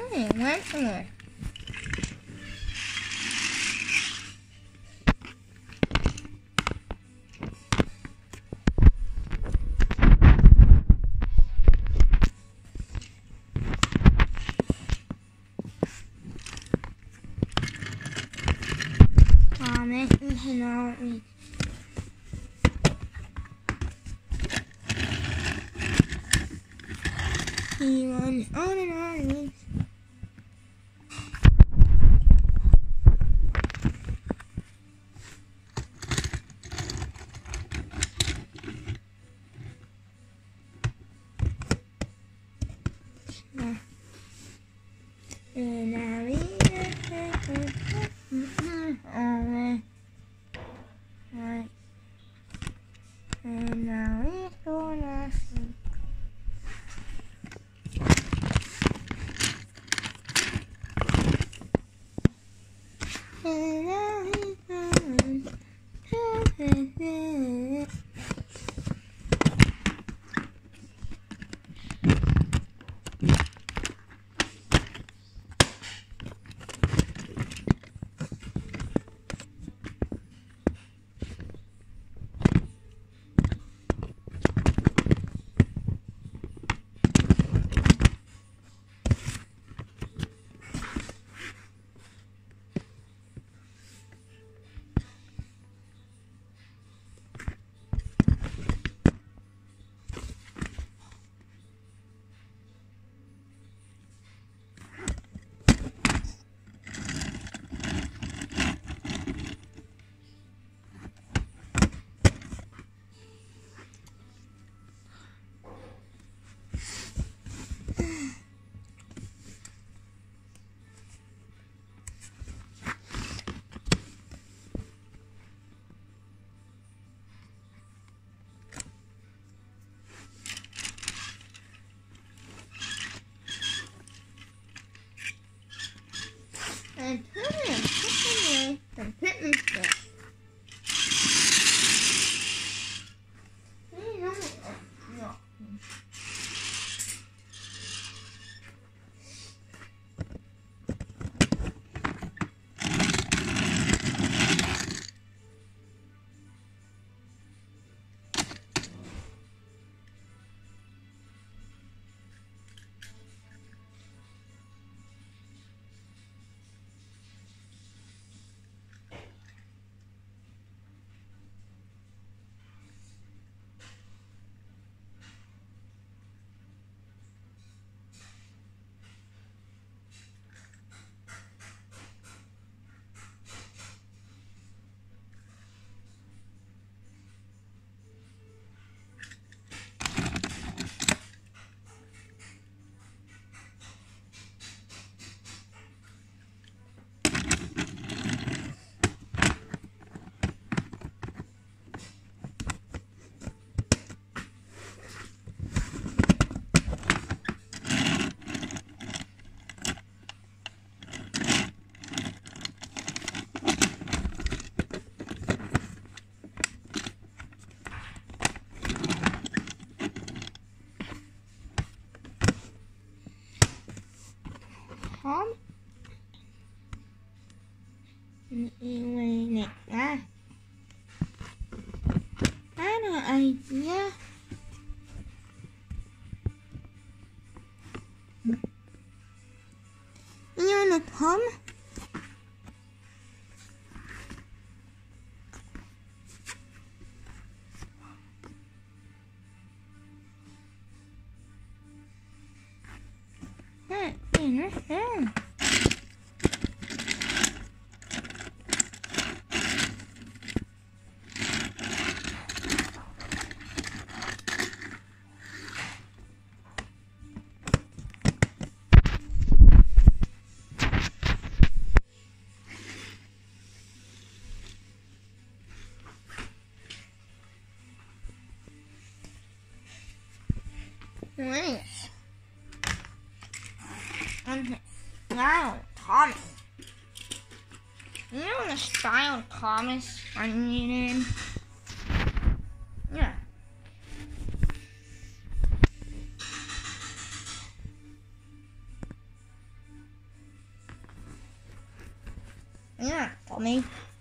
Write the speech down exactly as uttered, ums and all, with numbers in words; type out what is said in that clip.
Hey, went somewhere. Thomas is not me. He runs on and on. And now we right. And now we're gonna sleep. And now he's going to sleep. And turn and put away some fitness stuff. You know, no. Tom? Anyway, I had an idea. You wanna come? Hey, in her hand. Wait. And now, Thomas. You know the style Thomas I needed? Yeah. Yeah, dummy.